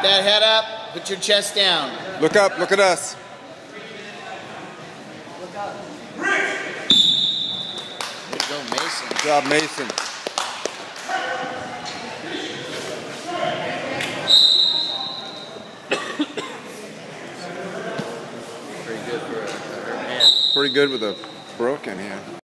that head up. Put your chest down. Look up. Look at us. Good go, Mason. Good job, Mason. Pretty good for a hurt man. Pretty good with a broken hand.